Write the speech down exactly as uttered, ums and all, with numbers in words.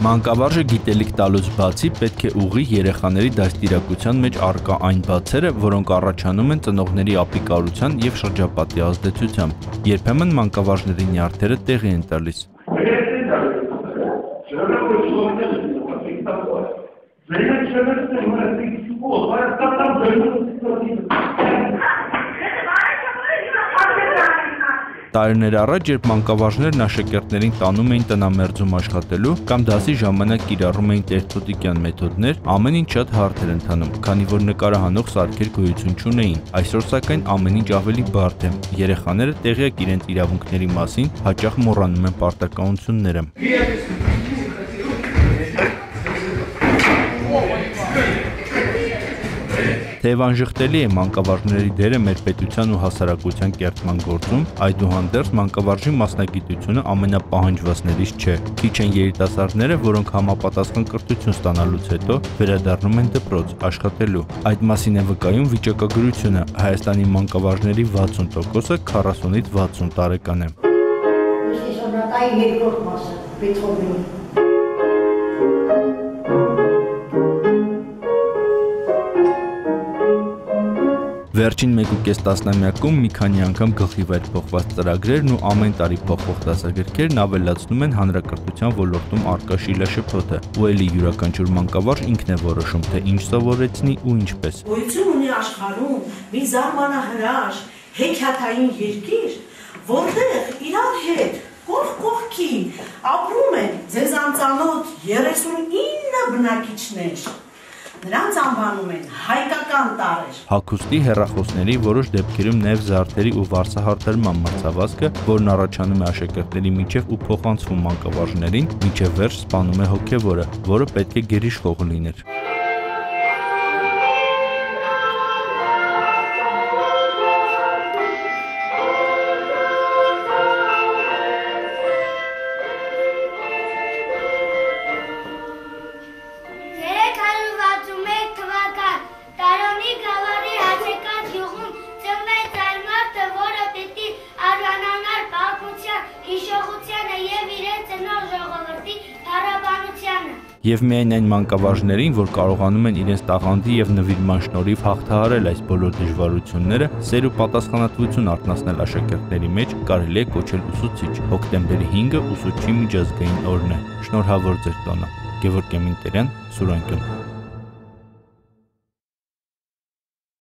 Մանկավարժը գիտելիք տալուց բացի պետք է ուղղի երեխաների դաստիարակության մեջ առկա այն բացերը, որոնք առաջանում են ծնողների ապիկարության և շրջապատի ազդեցությամբ։ Երբեմն մանկավարժների նյարդերը տեղի են տալիս։ Տարիներ առաջ, երբ մանկավարժներն աշակերտներին տանում էին տնամերձում աշխատելու կամ դասի ժամանակ կիրառում էին տերթոտիկյան մեթոդներ, ամեն ինչ շատ հարթ էր ընթանում, քանի որ նկարահանող սարքեր գոյություն չունեին։ Այսօր սակայն ամեն ինչ ավելի բարդ է։ Երեխաները տեղյակ իրենց իրավունքների մասին հաճախ մոռանում են պարտականությունները։ Թեև անժխտելի է մանկավարժների դերը մեր պետության ու հասարակության կերտման գործում, այդուհանդերձ մանկավարժի մասնագիտությունը ամենապահանջվածներից չէ։ Քիչ են երիտասարդները, որոնք համապատասխան կրթություն ստանալուց հետո վերադառնում են դպրոց աշխատելու։ Այդ մասին է վկայում վիճակագրությունը։ Հայաստանի մանկավարժների վաթսուն տոկոսը քառասունից վաթսուն տարեկան է։ Վերջին մեկուկես տասնամյակում մի քանի անգամ գլխի վեր փոխված ծրագրերն ու ամեն տարի փոխվող դասագրքերն ավելացնում են հանրակրթության ոլորտում առկա շիլաշփոթը, ու ելի յուրաքանչյուր մանկավարժ ինքն է որոշում, թե ինչ սովորեցնի ու ինչպես։ Գոյություն ունի աշխարհում մի զարմանահրաշ հեքիաթային երկիր, որտեղ իրար հետ կողք կողքի ապրում են ձեզ անծանոթ երեսունինը բնակիչներ։ Նրանց անվանում են հայկական տարեր։ Հագուստի, հեռախոսների, որոշ դեպքերում նաև զարդերի ու վարսահարդարման մրցավազքը, որն առաջանում է աշակերտների միջև ու փոխանցվում մանկավարժներին, մինչև վերջ սպանում է հոգևորը, որը պետք է գերիշխող լիներ։ Եվ միայն այն մանկավարժներին, որ կարողանում են իրենց տաղանդի և նվիրման շնորհիվ հաղթահարել այս բոլոր դժվարությունները, սեր ու պատասխանատվություն արթնացնել աշակերտների մեջ կարելի է կոչել ուսուցիչ։ Հոկտեմբերի հինգը ուսուցչի միջազգային օրն է։ Շնորհավոր ձեր տոնը։ Գևորգ Էմինտերյան, Սուրանկյուն։